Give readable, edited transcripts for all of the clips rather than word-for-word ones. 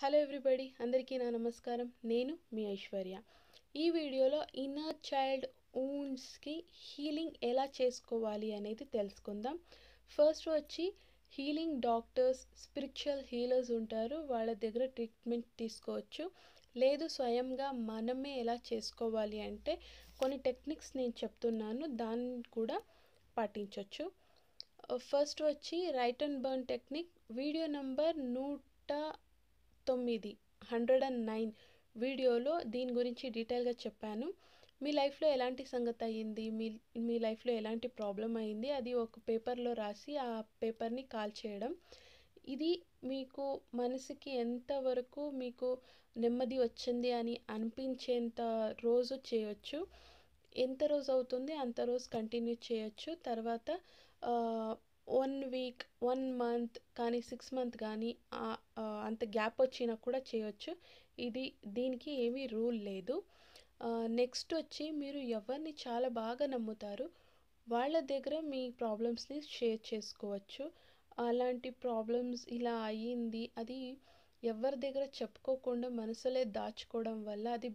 Hello everybody, అందరికీ నా నమస్కారం. నేను మీ ఐశ్వర్య. ఈ వీడియోలో ఇన్నర్ చైల్డ్ వూండ్స్కి హీలింగ్ ఎలా చేసుకోవాలి అనేది తెలుసుకుందాం. ఫస్ట్ వచ్చి హీలింగ్ డాక్టర్స్, స్పిరిచువల్ హీలర్స్ ఉంటారు, వాళ్ళ దగ్గర ట్రీట్మెంట్ తీసుకోవచ్చు. లేదు స్వయంగా మనమే ఎలా చేసుకోవాలి అంటే కొన్ని టెక్నిక్స్ నేను చెప్తున్నాను, దాన్ని కూడా పాటించవచ్చు. ఫస్ట్ వచ్చి write and burn technique. Video number 109 వీడియోలో దీని గురించి డీటెయిల్గా చెప్పాను. మీ లైఫ్లో ఎలాంటి సంగతి అయ్యింది, మీ లైఫ్లో ఎలాంటి ప్రాబ్లం అయింది, అది ఒక పేపర్లో రాసి ఆ పేపర్ని కాల్ చేయడం. ఇది మీకు మనసుకి ఎంతవరకు మీకు నెమ్మది వచ్చింది అని అనిపించేంత రోజు చేయొచ్చు. ఎంత రోజు అవుతుంది అంత రోజు కంటిన్యూ చేయొచ్చు. తర్వాత 1 వీక్, 1 మంత్ కానీ 6 మంత్ కానీ అంత గ్యాప్ వచ్చినా కూడా చేయొచ్చు. దీనికి ఏమీ రూల్ లేదు. నెక్స్ట్ వచ్చి మీరు ఎవరిని చాలా బాగా నమ్ముతారు వాళ్ళ దగ్గర మీ ప్రాబ్లమ్స్ని షేర్ చేసుకోవచ్చు. అలాంటి ప్రాబ్లమ్స్ ఇలా అయ్యింది, అది ఎవరి దగ్గర చెప్పుకోకుండా మనసులే దాచుకోవడం వల్ల అది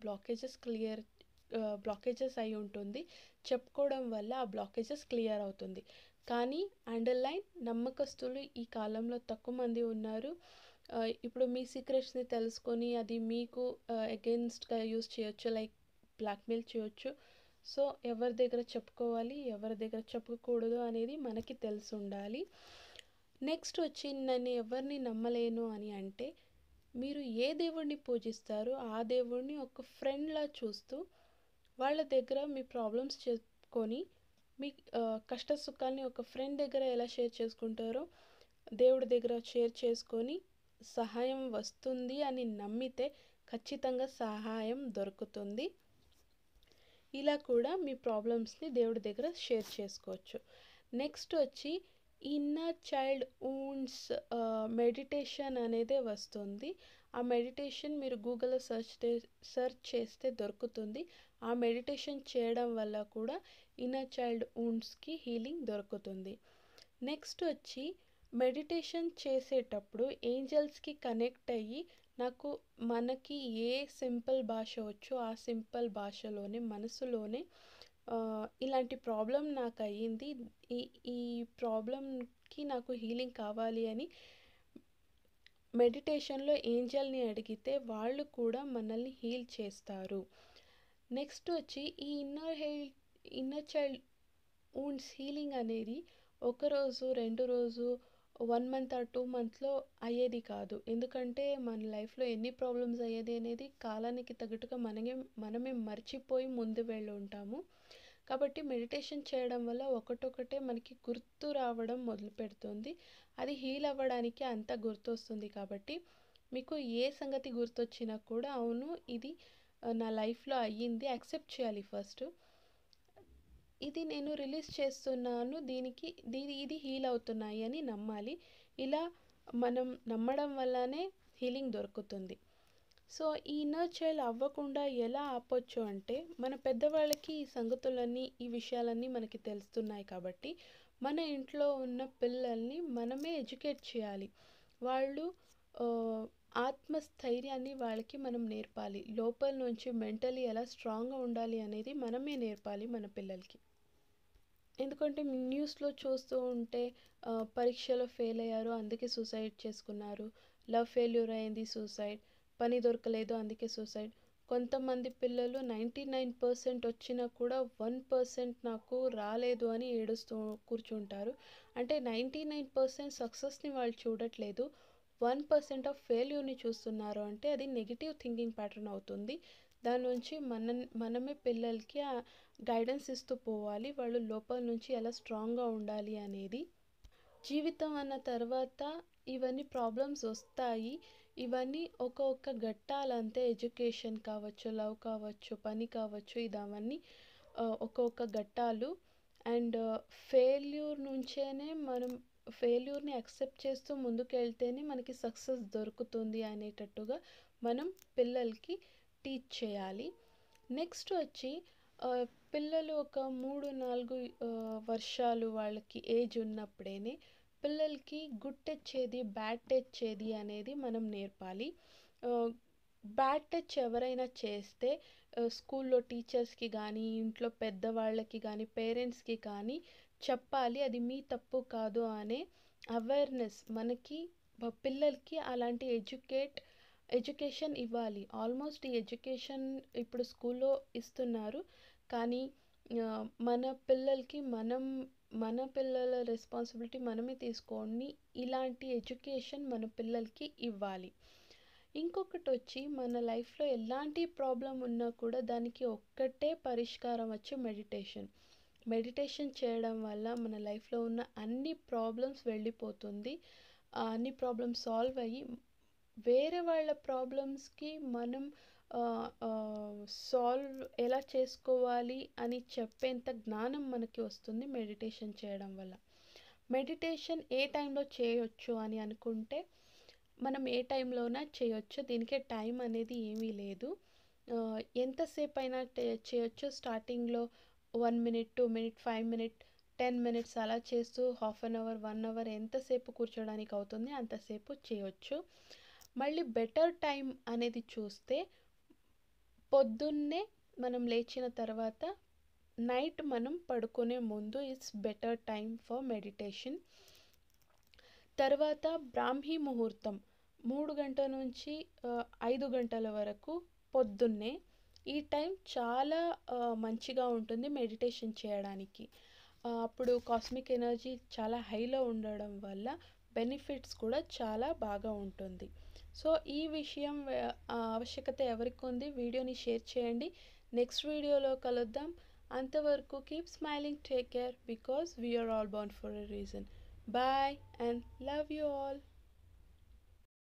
బ్లాకేజెస్ అయి ఉంటుంది. చెప్పుకోవడం వల్ల ఆ బ్లాకేజెస్ క్లియర్ అవుతుంది. కానీ అండర్లైన్, నమ్మకస్తులు ఈ కాలంలో తక్కువ మంది ఉన్నారు. ఇప్పుడు మీ సీక్రెట్స్ని తెలుసుకొని అది మీకు అగెయిన్స్ట్గా యూస్ చేయొచ్చు, లైక్ బ్లాక్మెయిల్ చేయొచ్చు. సో ఎవరి దగ్గర చెప్పుకోవాలి, ఎవరి దగ్గర చెప్పకూడదు అనేది మనకి తెలిసి ఉండాలి. నెక్స్ట్ వచ్చి నన్ను ఎవరిని నమ్మలేను అని అంటే, మీరు ఏ దేవుడిని పూజిస్తారో ఆ దేవుడిని ఒక ఫ్రెండ్లా చూస్తూ వాళ్ళ దగ్గర మీ ప్రాబ్లమ్స్ చెప్పుకొని మీ కష్ట సుఖాన్ని ఒక ఫ్రెండ్ దగ్గర ఎలా షేర్ చేసుకుంటారో దేవుడి దగ్గర షేర్ చేసుకొని సహాయం వస్తుంది అని నమ్మితే ఖచ్చితంగా సహాయం దొరుకుతుంది. ఇలా కూడా మీ ప్రాబ్లమ్స్ని దేవుడి దగ్గర షేర్ చేసుకోవచ్చు. నెక్స్ట్ వచ్చి ఇన్నర్ చైల్డ్ వూండ్స్ మెడిటేషన్ అనేది వస్తుంది. ఆ మెడిటేషన్ మీరు గూగుల్లో సెర్చ్ చేస్తే దొరుకుతుంది. ఆ మెడిటేషన్ చేయడం వల్ల కూడా ఇన్నర్ చైల్డ్ వూండ్స్కి హీలింగ్ దొరుకుతుంది. నెక్స్ట్ వచ్చి మెడిటేషన్ చేసేటప్పుడు ఏంజల్స్కి కనెక్ట్ అయ్యి మనకి ఏ సింపుల్ భాష వచ్చో ఆ సింపుల్ భాషలోనే మనసులోనే ఇలాంటి ప్రాబ్లం నాకు అయ్యింది, ఈ ప్రాబ్లంకి నాకు హీలింగ్ కావాలి అని మెడిటేషన్లో ఏంజల్ని అడిగితే వాళ్ళు కూడా మనల్ని హీల్ చేస్తారు. నెక్స్ట్ వచ్చి ఈ ఇన్నర్ చైల్డ్ వూండ్స్ హీలింగ్ అనేది ఒకరోజు 2 రోజు 1 మంత్ ఆర్ 2 మంత్లో అయ్యేది కాదు. ఎందుకంటే మన లైఫ్లో ఎన్ని ప్రాబ్లమ్స్ అయ్యేది అనేది కాలానికి తగ్గట్టుగా మనమే మర్చిపోయి ముందు వెళ్ళి ఉంటాము. కాబట్టి మెడిటేషన్ చేయడం వల్ల ఒకటొకటే మనకి గుర్తు రావడం మొదలు పెడుతుంది. అది హీల్ అవ్వడానికి అంతా గుర్తొస్తుంది. కాబట్టి మీకు ఏ సంగతి గుర్తొచ్చినా కూడా అవును ఇది నా లైఫ్లో అయ్యింది యాక్సెప్ట్ చేయాలి ఫస్ట్. ఇది నేను రిలీజ్ చేస్తున్నాను, ఇది హీల్ అవుతున్నాయి అని నమ్మాలి. ఇలా మనం నమ్మడం వల్లనే హీలింగ్ దొరుకుతుంది. సో ఈ ఇన్నర్ చైల్డ్ అవ్వకుండా ఎలా ఆపొచ్చు అంటే, మన పెద్దవాళ్ళకి ఈ సంగతులన్నీ, ఈ విషయాలన్నీ మనకి తెలుస్తున్నాయి కాబట్టి మన ఇంట్లో ఉన్న పిల్లల్ని మనమే ఎడ్యుకేట్ చేయాలి. వాళ్ళు ఆత్మస్థైర్యాన్ని వాళ్ళకి మనం నేర్పాలి. లోపల నుంచి మెంటలీ ఎలా స్ట్రాంగ్గా ఉండాలి అనేది మనమే నేర్పాలి మన పిల్లలకి. ఎందుకంటే న్యూస్లో చూస్తూ ఉంటే పరీక్షలో ఫెయిల్ అయ్యారు అందుకే సూసైడ్ చేసుకున్నారు, లవ్ ఫెయిల్యూర్ అయింది సూసైడ్, పని దొరకలేదు అందుకే సూసైడ్. కొంతమంది పిల్లలు 99% వచ్చినా కూడా 1% నాకు రాలేదు అని ఏడుస్తూ కూర్చుంటారు. అంటే 99% సక్సెస్ని వాళ్ళు చూడట్లేదు, 1% ఆఫ్ ఫెయిల్యూర్ని చూస్తున్నారు. అంటే అది నెగిటివ్ థింకింగ్ ప్యాటర్న్ అవుతుంది. దాని నుంచి మనమే పిల్లలకి గైడెన్స్ ఇస్తూ పోవాలి, వాళ్ళు లోపల నుంచి ఎలా స్ట్రాంగ్గా ఉండాలి అనేది. జీవితం అన్న తర్వాత ఇవన్నీ ప్రాబ్లమ్స్ వస్తాయి. ఇవన్నీ ఒక్కొక్క ఘట్టాలంతే. ఎడ్యుకేషన్ కావచ్చు, లవ్ కావచ్చు, పని కావచ్చు, ఇదవన్నీ ఒక్కొక్క ఘట్టాలు. అండ్ ఫెయిల్యూర్ నుంచేనే మనం ఫెయిల్యూర్ని యాక్సెప్ట్ చేస్తూ ముందుకెళ్తేనే మనకి సక్సెస్ దొరుకుతుంది అనేటట్టుగా మనం పిల్లలకి టీచ్ చేయాలి. నెక్స్ట్ వచ్చి పిల్లలు ఒక 3-4 వర్షాలు వాళ్ళకి ఏజ్ ఉన్నప్పుడేనే పిల్లలకి గుడ్ టచ్ ఏది, బ్యాడ్ టచ్ ఏది అనేది మనం నేర్పాలి. బ్యాడ్ టచ్ ఎవరైనా చేస్తే స్కూల్లో టీచర్స్కి కానీ ఇంట్లో పెద్దవాళ్ళకి కానీ పేరెంట్స్కి కానీ చెప్పాలి, అది మీ తప్పు కాదు అనే అవేర్నెస్ మనకి పిల్లలకి అలాంటి ఎడ్యుకేషన్ ఇవ్వాలి. ఆల్మోస్ట్ ఈ ఎడ్యుకేషన్ ఇప్పుడు స్కూల్లో ఇస్తున్నారు, కానీ మన పిల్లలకి మన పిల్లల రెస్పాన్సిబిలిటీ మనమే తీసుకొని ఇలాంటి ఎడ్యుకేషన్ మన పిల్లలకి ఇవ్వాలి. ఇంకొకటి వచ్చి మన లైఫ్లో ఎలాంటి ప్రాబ్లం ఉన్నా కూడా దానికి ఒక్కటే పరిష్కారం వచ్చి మెడిటేషన్ చేయడం వల్ల మన లైఫ్లో ఉన్న అన్ని ప్రాబ్లమ్స్ వెళ్ళిపోతుంది. అన్ని ప్రాబ్లమ్స్ సాల్వ్ అయ్యి వేరే వాళ్ళ ప్రాబ్లమ్స్కి మనం సాల్వ్ ఎలా చేసుకోవాలి అని చెప్పేంత జ్ఞానం మనకి వస్తుంది మెడిటేషన్ చేయడం వల్ల. మెడిటేషన్ ఏ టైంలో చేయొచ్చు అని అనుకుంటే మనం ఏ టైంలోనా చేయొచ్చు, దీనికే టైం అనేది ఏమీ లేదు. ఎంతసేపు అయినా చేయొచ్చు. స్టార్టింగ్లో 1 minute 2 minute 5 minute 10 minutes అలా చేస్తూ హాఫ్ అన్ అవర్ 1 hour ఎంతసేపు కూర్చోడానికి అవుతుంది అంతసేపు చేయొచ్చు. మళ్ళీ బెటర్ టైం అనేది చూస్తే పొద్దున్నే మనం లేచిన తర్వాత నైట్ మనం పడుకునే ముందు it's better time for meditation. తర్వాత బ్రాహ్మీ ముహూర్తం 3 గంటల నుంచి 5 గంటల వరకు పొద్దున్నే ఈ టైం చాలా మంచిగా ఉంటుంది మెడిటేషన్ చేయడానికి. అప్పుడు కాస్మిక్ ఎనర్జీ చాలా హైలో ఉండడం వల్ల బెనిఫిట్స్ కూడా చాలా బాగా ఉంటుంది. సో ఈ విషయం ఆవశ్యకత ఎవరికి ఉంది, వీడియోని షేర్ చేయండి. నెక్స్ట్ వీడియోలో కలుద్దాం. అంతవరకు keep smiling, take care, because we are all born for a reason. Bye and love you all.